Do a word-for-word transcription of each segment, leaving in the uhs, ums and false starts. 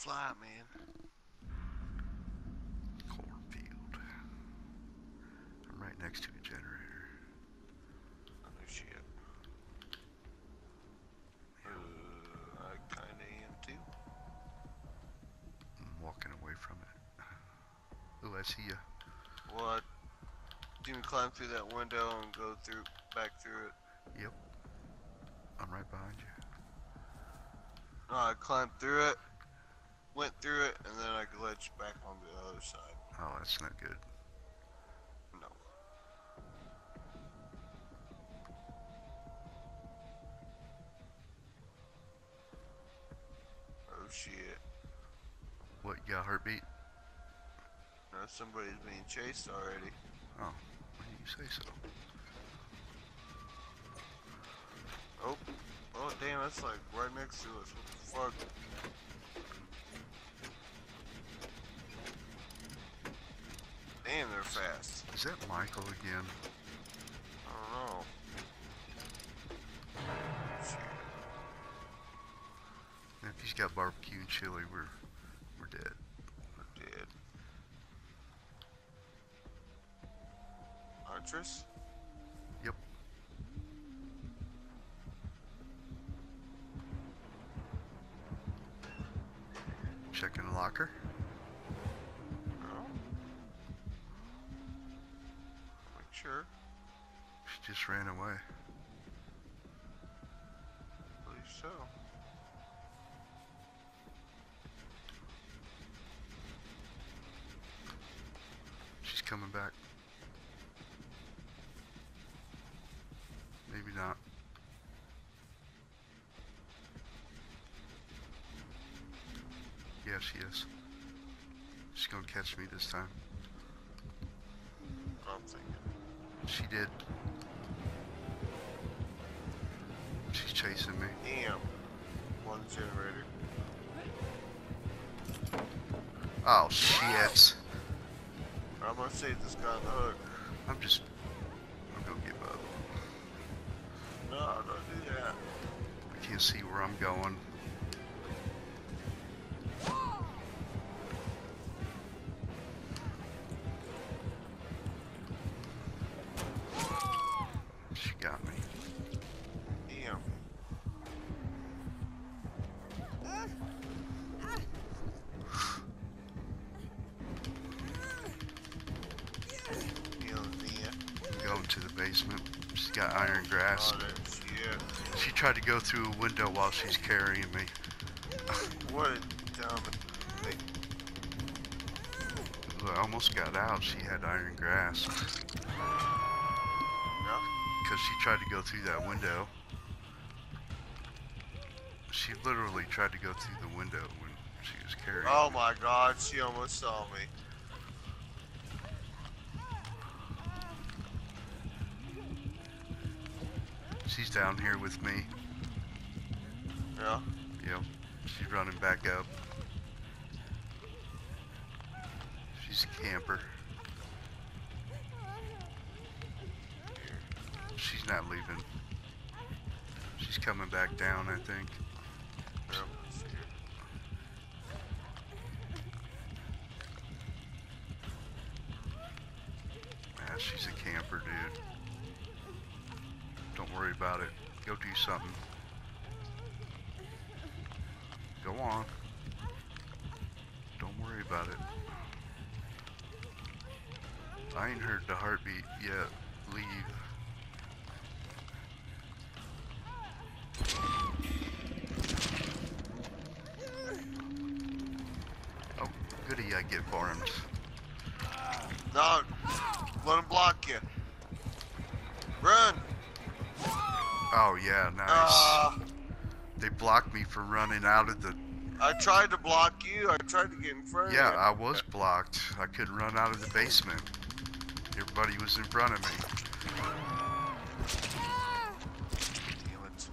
fly, man. Cornfield. I'm right next to a generator. Oh shit. Uh, I kinda am too. I'm walking away from it. Oh, I see ya. What? Do you climb through that window and go through, back through it? Yep. I'm right behind you. No, I climbed through it, went through it, and then I glitched back on the other side. Oh, that's not good. No. Oh shit. What, you got a heartbeat? No, somebody's being chased already. Oh, why did you say so? Oh. Oh damn, that's like right next to us. What the fuck? Damn, they're fast. Is that Michael again? I don't know. Shit. If he's got barbecue and chili, we're we're dead. We're dead. Artress? Yep. Checking the locker. No. Make sure. She just ran away. I believe so. She's coming back. Maybe not. Yeah, she is. She's gonna catch me this time. I'm thinking. She did. She's chasing me. Damn. One generator. Oh, shit. I'm gonna save this guy on the hook. I'm just... I'm gonna give up. No, don't do that. I can't see where I'm going. She got me. Damn. Healing Nia. I'm going to the basement. She's got iron grasp. Oh, that shit. She tried to go through a window while she's carrying me. What a dumb thing. I almost got out. She had iron grasp. Yeah? Because she tried to go through that window. She literally tried to go through the window when she was carrying Oh me. my god, she almost saw me. She's down here with me. Yeah? Yep. She's running back up. She's a camper. She's not leaving. She's coming back down, I think. Yep. I see her. Yeah, she's a camper, dude. Don't worry about it. Go do something. Go on. Don't worry about it. I ain't heard the heartbeat yet. Leave. Oh, goody, I get burned. No! Let him block you. Run! Oh yeah, nice. Uh, They blocked me from running out of the... I tried to block you. I tried to get in front Yeah, of you. I was blocked. I couldn't run out of the basement. Everybody was in front of me. Damn it.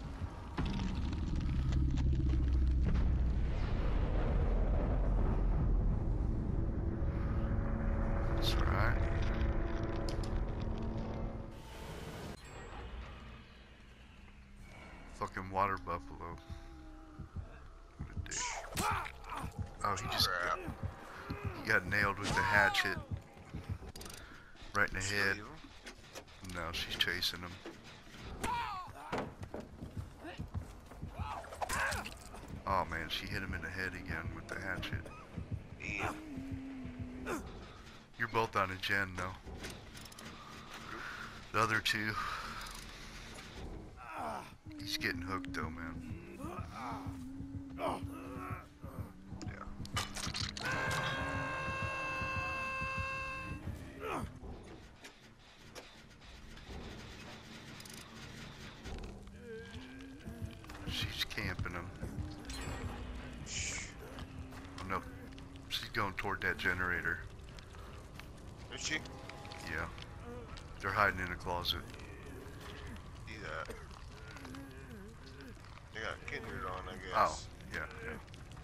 That's right. Fucking water buffalo. What a dick. Oh, he just Crap. he got nailed with the hatchet. Right in the She head. leave him? No, she's chasing him. Oh man, she hit him in the head again with the hatchet. Damn. You're both on a gen though. The other two. He's getting hooked though, man. Yeah. She's camping him. Oh no. She's going toward that generator. Is she? Yeah. They're hiding in a closet. See that. They got Kindred on, I Oh, guess. yeah, yeah.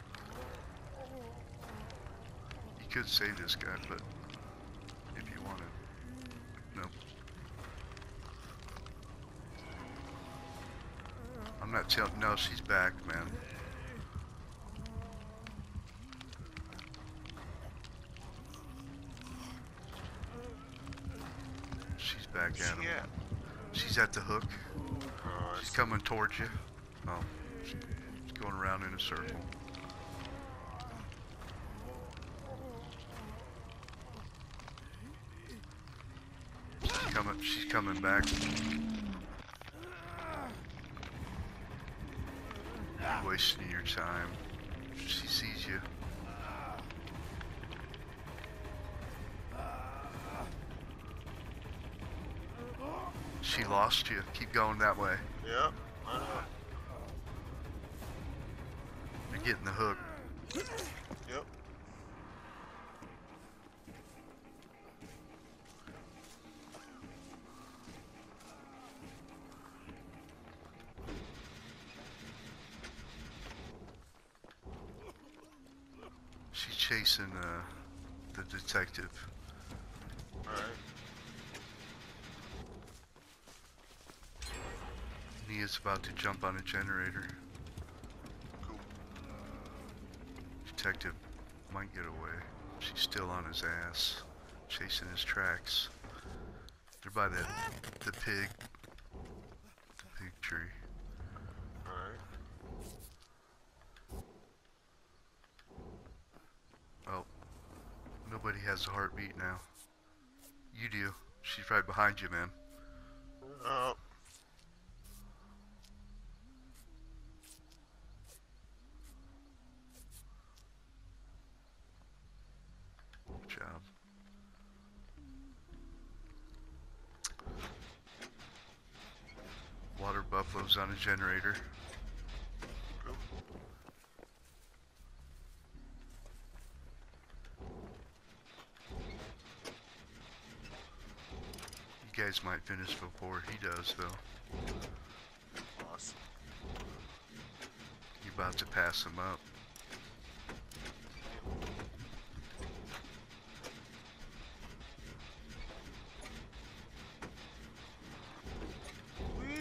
You could save this guy, but if you wanted. Nope. I'm not telling. No, she's back, man. She's back Where's at him. she at? She's at the hook. Oh, I She's see. coming towards you. Oh, she's going around in a circle. She's coming. She's coming back. You're wasting your time. She sees you. She lost you. Keep going that way. Yep, I know. You're getting the hook. Yep. She's chasing uh, the detective. Alright. Nia's about to jump on a generator. Cool. Detective might get away. She's still on his ass, chasing his tracks. They're by the the pig, the pig tree. Alright. Oh, nobody has a heartbeat now. You do. She's right behind you, man. Oh. Good job. Water buffalo's on a generator. Cool. You guys might finish before he does, though. Awesome. You're about to pass him up. Sweet.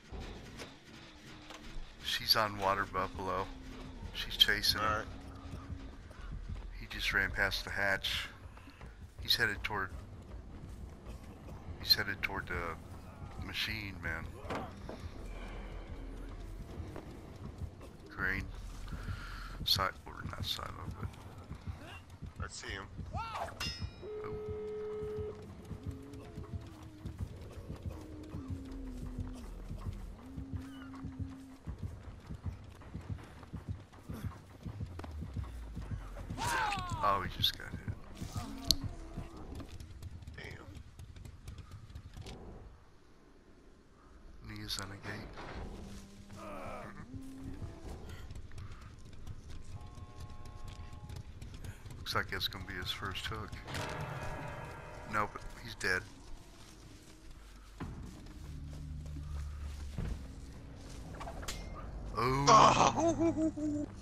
She's on Water Buffalo. She's chasing him. Alright. He just ran past the hatch. He's headed toward... He's headed toward the machine, man. Green. Side... Or not silo, but... I see him. Oh. Oh, he just got hit. Damn. Knees on a gate. Looks like it's gonna be his first hook. No, but he's dead. Oh, Oh!